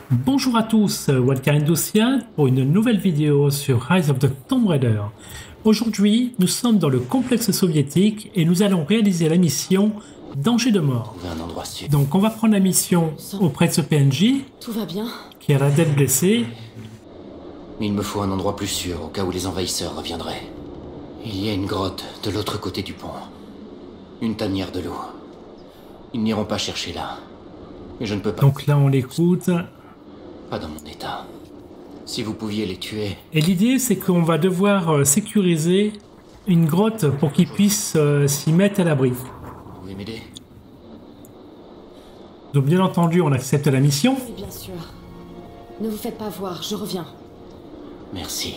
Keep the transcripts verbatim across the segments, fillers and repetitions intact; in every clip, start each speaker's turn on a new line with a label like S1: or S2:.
S1: Bonjour à tous, Walker Indoucian pour une nouvelle vidéo sur Rise of the Tomb Raider. Aujourd'hui, nous sommes dans le complexe soviétique et nous allons réaliser la mission Danger de mort.
S2: Un endroit sûr.
S1: Donc on va prendre la mission auprès de ce P N J
S3: Tout va bien.
S1: qui a la tête blessée.
S2: Il me faut un endroit plus sûr au cas où les envahisseurs reviendraient. Il y a une grotte de l'autre côté du pont. Une tanière de l'eau. Ils n'iront pas chercher là. Et je ne peux pas...
S1: Donc là on l'écoute.
S2: Pas dans mon état. Si vous pouviez les tuer...
S1: Et l'idée c'est qu'on va devoir euh, sécuriser une grotte pour qu'ils puissent euh, s'y mettre à l'abri.
S2: Vous pouvez m'aider?
S1: Donc bien entendu on accepte la mission.
S3: Oui, bien sûr. Ne vous faites pas voir, je reviens.
S2: Merci.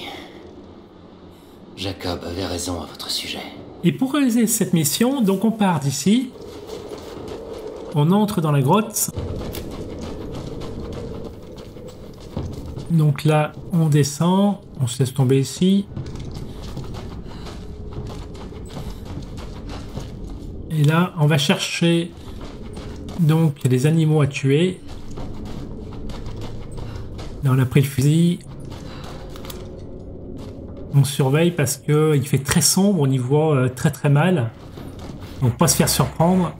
S2: Jacob avait raison à votre sujet.
S1: Et pour réaliser cette mission, donc on part d'ici. On entre dans la grotte. Donc là, on descend. On se laisse tomber ici. Et là, on va chercher donc les animaux à tuer. Là, on a pris le fusil. On surveille parce que il fait très sombre, on y voit euh, très très mal. Donc pas se faire surprendre.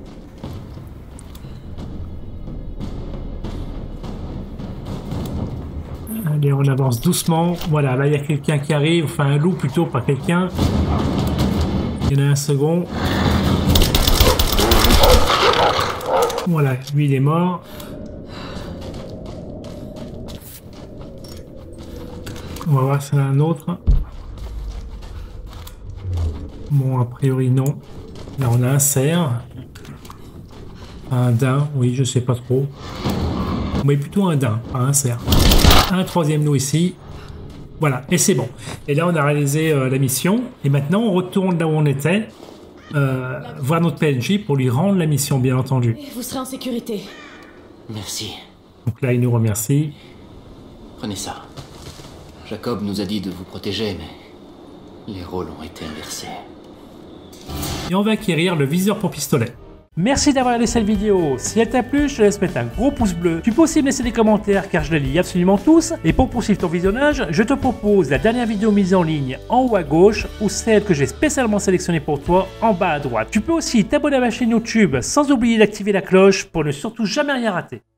S1: Allez, on avance doucement. Voilà, là il y a quelqu'un qui arrive, enfin un loup plutôt, pas quelqu'un. Il y en a un second. Voilà, lui il est mort. On va voir s'il y en a un autre. Bon, a priori non. Là on a un cerf. Un daim, oui, je sais pas trop. Mais plutôt un daim, pas un cerf. Un troisième loup ici. Voilà, et c'est bon. Et là on a réalisé euh, la mission. Et maintenant on retourne là où on était. Euh, voir notre P N J pour lui rendre la mission, bien entendu.
S3: Vous serez en sécurité.
S2: Merci.
S1: Donc là il nous remercie.
S2: Prenez ça. Jacob nous a dit de vous protéger, mais les rôles ont été inversés.
S1: Et on va acquérir le viseur pour pistolet. Merci d'avoir regardé cette vidéo. Si elle t'a plu, je te laisse mettre un gros pouce bleu. Tu peux aussi me laisser des commentaires car je les lis absolument tous. Et pour poursuivre ton visionnage, je te propose la dernière vidéo mise en ligne en haut à gauche ou celle que j'ai spécialement sélectionnée pour toi en bas à droite. Tu peux aussi t'abonner à ma chaîne YouTube sans oublier d'activer la cloche pour ne surtout jamais rien rater.